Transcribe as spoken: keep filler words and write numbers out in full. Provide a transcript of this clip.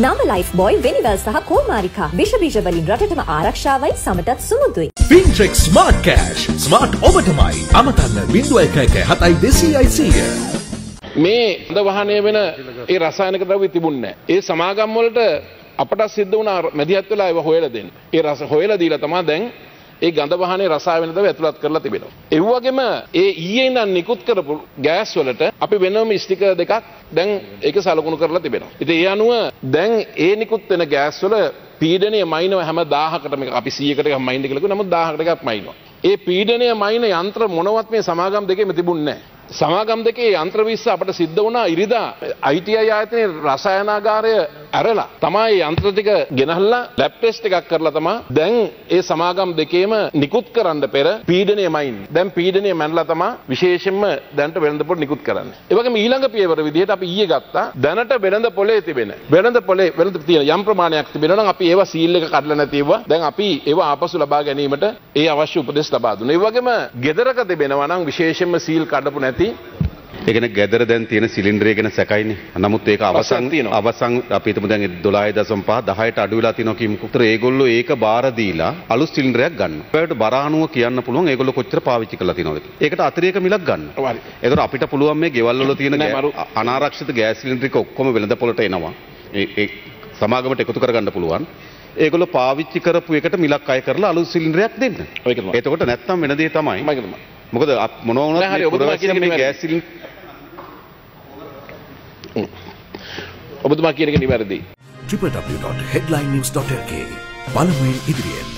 නම ලයිෆ් බොයි වෙනිවල් සහ කෝමාරිකා විෂ බීජ වලින් රටටම ආරක්ෂාවයි සමටත් සුමුදුයි. Fintech Smart Cash Smart ඔබටමයි අමතන්න බිංදුව එක එක හතයි දෙසීයයි සීය. මේ හොඳ වාහනය වෙන ඒ රසායනික ද්‍රව්‍ය තිබුණේ නැහැ. ඒ සමාගම් වලට අපට සිද්ධ වුණා මැදිහත් වෙලා ඒව හොයලා දෙන්න. ඒ රස හොයලා දීලා තමයි දැන් ඒ ගඳ වාහනේ රසායන ද්‍රව්‍ය ඇතුළත් කරලා තිබෙනවා. ඒ වගේම ඒ ඊයේ ඉඳන් නිකුත් කරපු ගෑස් වලට අපි වෙනම ස්ටිකර් දෙකක් දැන් ඒක සලකුණු කරලා තිබෙනවා. ඉතින් ඒ අනුව දැන් ඒ නිකුත් වෙන ගෑස් වල පීඩනය මයින්ව හැම දහයකට මේක අපි සීයකට එකක් මයින්ද කියලා කිව්වා. නමුත් දහයකට එකක් මයින්නවා. ඒ පීඩනය මයින් යන්ත්‍ර මොනවත් මේ සමාගම් දෙකේම තිබුණේ නැහැ. සමාගම් දෙකේ යන්ත්‍ර විස්ස අපට සිද්ධ වුණා ඉරිදා I T I ආයතනයේ රසායනාගාරය ඇරලා තමයි යන්ත්‍ර ටික ගෙනහල්ලා ලැබ් ටෙස්ට් එකක් කරලා තමයි දැන් ඒ සමාගම් දෙකේම නිකුත් කරන්න පෙර පීඩනය මයින්. දැන් පීඩනය මැනලා තමයි විශේෂයෙන්ම දැනට වෙළඳපොළ නිකුත් කරන්නේ. ඒ වගේම ඊළඟ පියවර විදිහට අපි ඊයේ ගත්තා දැනට වෙළඳ පොලේ තිබෙන වෙළඳ පොලේ වෙළඳ තියෙන යම් ප්‍රමාණයක් තිබෙනවා නම් අපි ඒවා සීල් එක කඩලා නැති ඒවා දැන් අපි ඒවා ආපසු ලබා ගැනීමට ඒ අවශ්‍ය උපදෙස් ලබා දුන්නා. ඒ වගේම ගෙදරක තිබෙනවා නම් විශේෂයෙන්ම සීල් කඩපු නැති ඒ කියන්නේ ගෙදර දැන් තියෙන සිලින්ඩරය ගැන සැකයිනේ. නමුත් ඒක අවසන් අවසන් අපි හිතමු දැන් දොළහ දශම පහ දහයට අඩු වෙලා තියෙනවා කියමුකෝ. ඒතර ඒගොල්ලෝ ඒක බාර දීලා අලුත් සිලින්ඩරයක් ගන්නවා. ඒකට බර අණුව කියන්න පුළුවන් ඒගොල්ලෝ කොච්චර පාවිච්චි කරලා තියෙනවද කියලා. ඒකට අතිරේක මිලක් ගන්නවා. හරි. ඒතර අපිට පුළුවන් මේ ගෙවල් වල තියෙන අනාරක්ෂිත ගෑස් සිලින්ඩර් එක ඔක්කොම වෙළඳ පොළට එනවා. ඒ ඒ සමාගමට එකතු කරගන්න පුළුවන්. ඒගොල්ලෝ පාවිච්චි කරපු එකට මිලක් අය කරලා අලුත් සිලින්ඩරයක් දෙන්න. එතකොට නැත්තම් වෙන දේ තමයි. මොකද මොනවා වුණත් හරි ඔබතුමා කියන මේ ගෑස් සිලින්ඩර් ඔබතුමා කියන එක නිවැරදියි. w w w dot headline news dot l k පළමුවෙන් ඉදිරියෙන්